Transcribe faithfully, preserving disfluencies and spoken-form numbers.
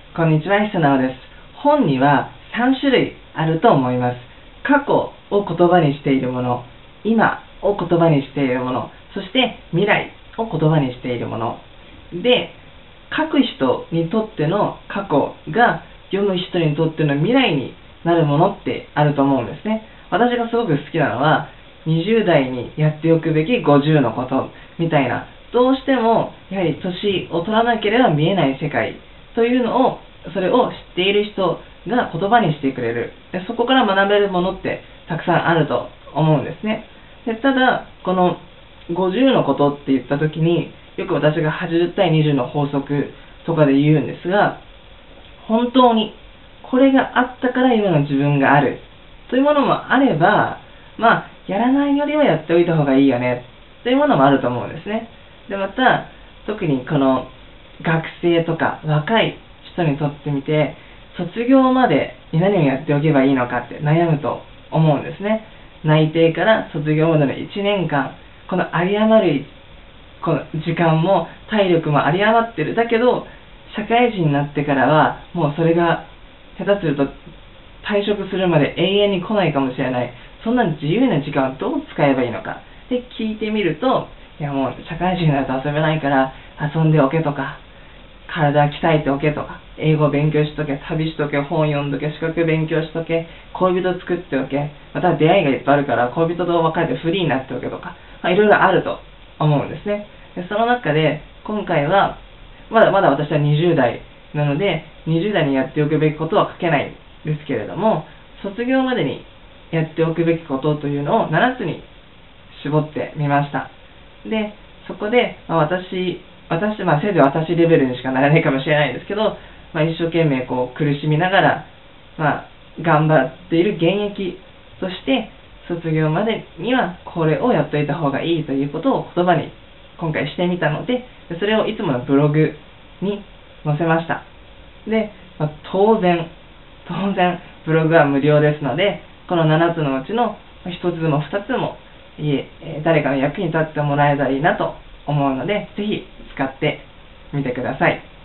こんにちは、久直です。本にはさん種類あると思います。過去を言葉にしているもの、今を言葉にしているもの、そして未来を言葉にしているもの。で、書く人にとっての過去が読む人にとっての未来になるものってあると思うんですね。私がすごく好きなのは、にじゅう代にやっておくべきごじゅうのことみたいな、どうしてもやはり年を取らなければ見えない世界というのを、それを知っている人が言葉にしてくれる。で、そこから学べるものってたくさんあると思うんですね。で、ただ、このごじゅうのことって言ったときに、よく私がはちじゅう対にじゅうの法則とかで言うんですが、本当にこれがあったから今の自分があるというものもあれば、まあ、やらないよりはやっておいた方がいいよねというものもあると思うんですね。で、また、特にこの学生とか若い人にとってみて、卒業までに何をやっておけばいいのかって悩むと思うんですね。内定から卒業までのいちねんかん、この有り余るこの時間も体力も有り余ってる。だけど、社会人になってからは、もうそれが下手すると退職するまで永遠に来ないかもしれない。そんな自由な時間をどう使えばいいのかって聞いてみると、いやもう社会人になると遊べないから遊んでおけとか、体鍛えておけとか、英語勉強しとけ、旅しとけ、本読んどけ、資格勉強しとけ、恋人作っておけ、また出会いがいっぱいあるから恋人と別れてフリーになっておけとか、まあ、いろいろあると思うんですね。で、その中で今回はまだまだ私はにじゅう代なので、にじゅう代にやっておくべきことは書けないんですけれども、卒業までにやっておくべきことというのをななつに絞ってみました。で、そこで、まあ、私、私、まあ、せいぜい私レベルにしかならないかもしれないんですけど、まあ、一生懸命こう苦しみながら、まあ、頑張っている現役として、卒業までにはこれをやっといた方がいいということを言葉に今回してみたので、それをいつものブログに載せました。で、まあ、当然、当然、ブログは無料ですので、このななつのうちのひとつもふたつも、いえ、誰かの役に立ってもらえたらいいなと思うので、ぜひ使ってみてください。